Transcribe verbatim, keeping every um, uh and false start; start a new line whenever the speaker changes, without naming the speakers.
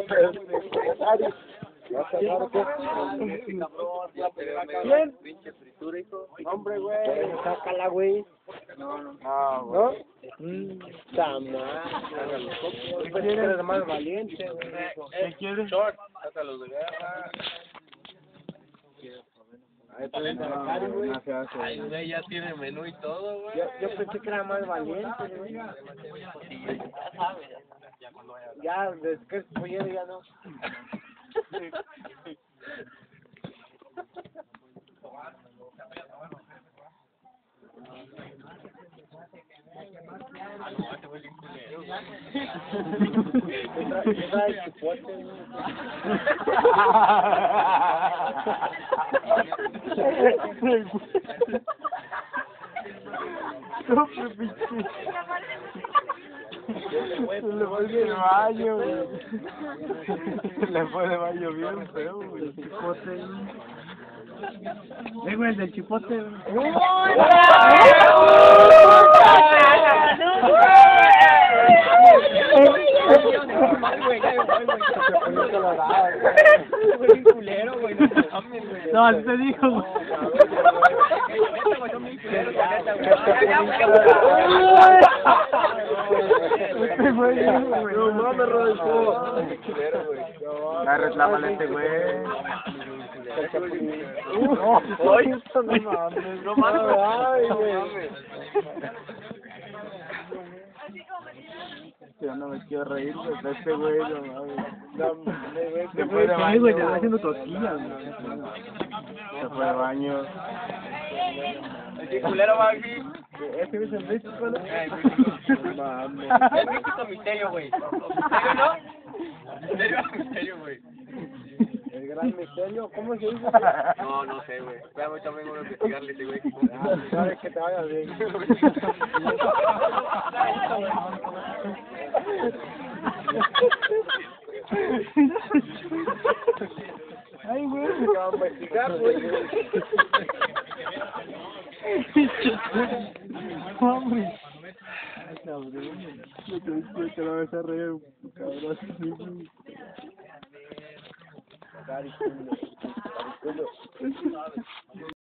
¿Quién? Hombre, güey. Sácala, güey. No, no. No, güey. Mmm, tamar. ¿Qué quieres? Más valiente, güey. ¿Qué quieres? Short. Sácalos de guerra. Ay, güey, ya tiene menú y todo, güey. Yo, yo pensé que era más valiente, güey. Ya, desde que es pollero ya no. ¿Qué trae chipote? No, pinche. Se le fue de baño, güey. Se le fue de baño bien feo, güey. El chipote. Eh, güey, el del chipote. No, así te dijo, güey. No mames, Rodolfo. Reclámale este güey. No, no mames. No mames. Yo no me quiero reír de este güey, no mames. Se fue de baño. Güey, te está haciendo cosquillas, güey. Se fue de baño. ¿El culero va aquí? ¿Este es el México, no? No mames. El México misterio, güey. ¿Misterio no? ¿Misterio misterio, güey? El gran misterio, ¿cómo se dice? No, no sé, güey. Espérame, también voy a investigarle ese güey. Sabes que te vaya bien. Ay, güey. Vamos a investigar, güey. Hombre. Ay, cabrón. Yo te lo vas a reír, cabrón. Cariculo. Cariculo.